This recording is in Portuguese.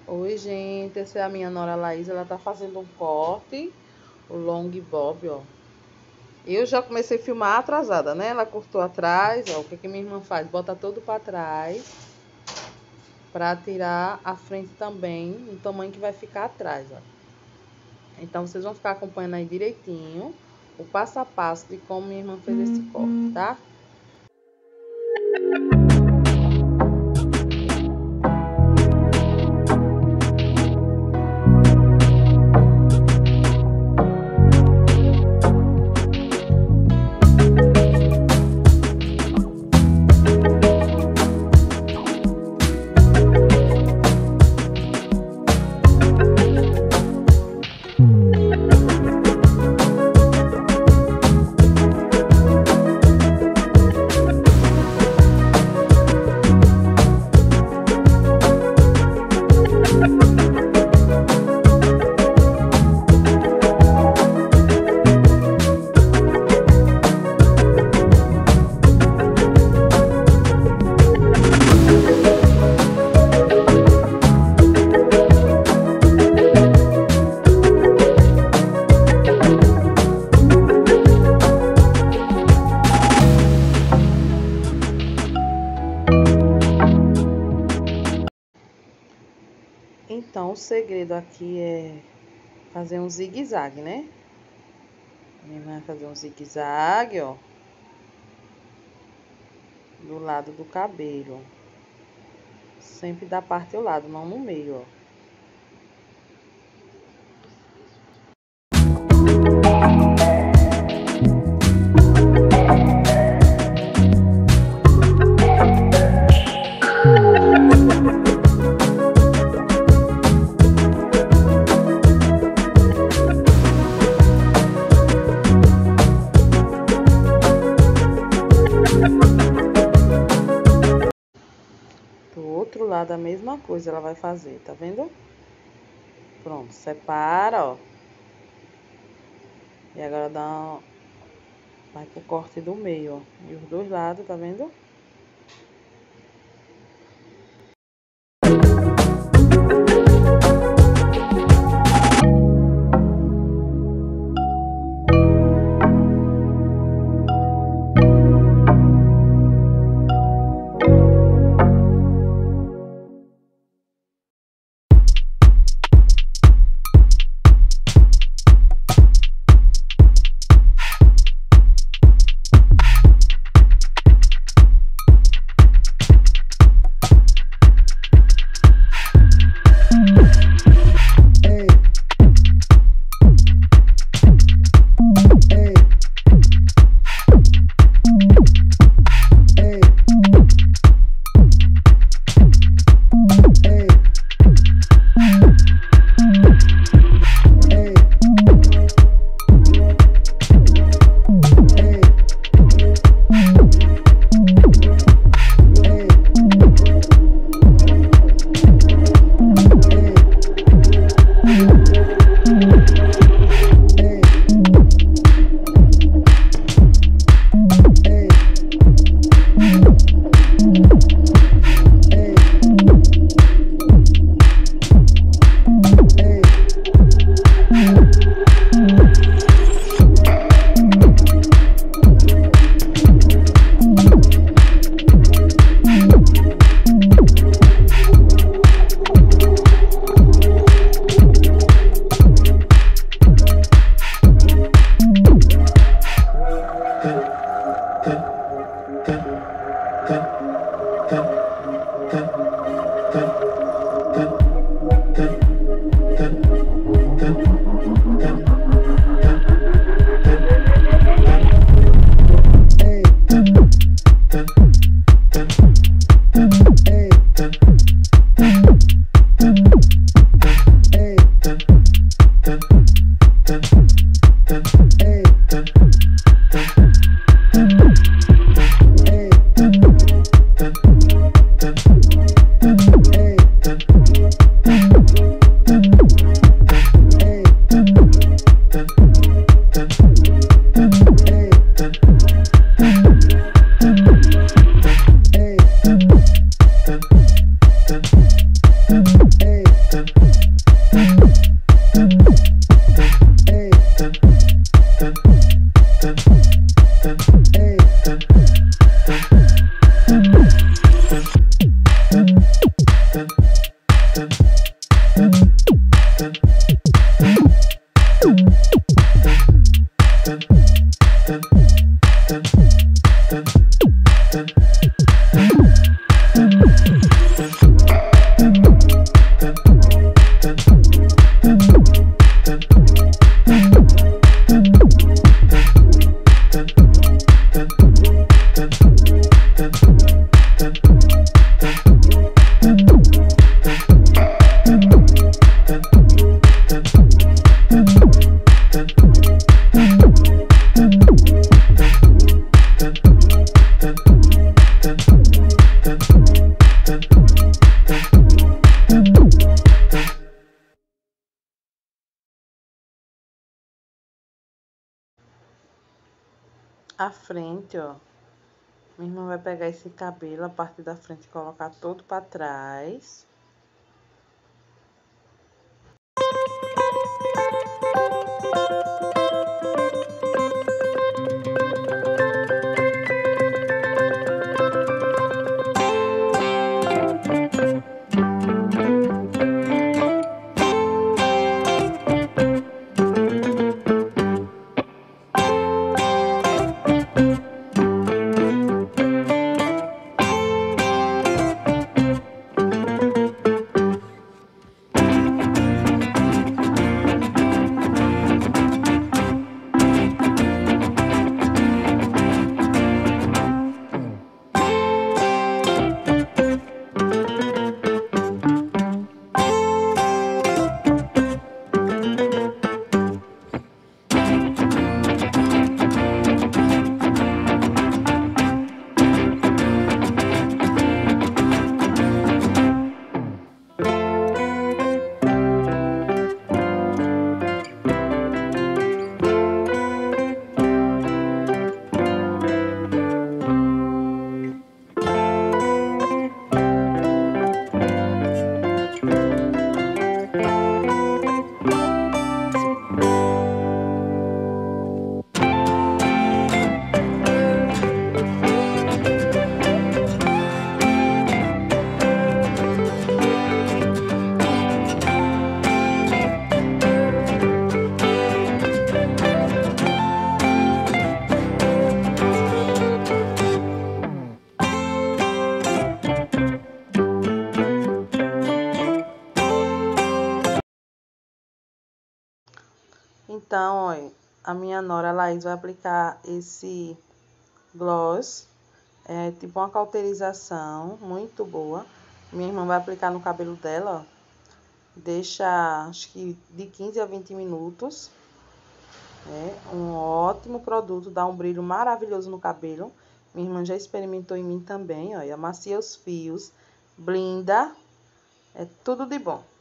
Oi, gente, essa é a minha nora Laís, ela tá fazendo um corte, o long bob, ó. Eu já comecei a filmar atrasada, né? Ela cortou atrás, ó, o que minha irmã faz? Bota todo pra trás, pra tirar a frente também, no tamanho que vai ficar atrás, ó. Então, vocês vão ficar acompanhando aí direitinho o passo a passo de como minha irmã fez esse corte, tá? Então, o segredo aqui é fazer um zigue-zague, né? Minha irmã vai fazer um zigue-zague, ó. Do lado do cabelo. Sempre da parte ao lado, não no meio, ó. Do outro lado a mesma coisa ela vai fazer, tá vendo? Pronto, separa, ó. E agora vai pro corte do meio, ó. E os dois lados, tá vendo? a frente, ó. Minha irmã vai pegar esse cabelo, a parte da frente, e colocar todo pra trás. Então, olha, a minha nora Laís vai aplicar esse gloss. É tipo uma cauterização muito boa. Minha irmã vai aplicar no cabelo dela, ó. Deixa, acho que de 15 a 20 minutos. É um ótimo produto, dá um brilho maravilhoso no cabelo. Minha irmã já experimentou em mim também, ó. E amacia os fios, blinda. É tudo de bom.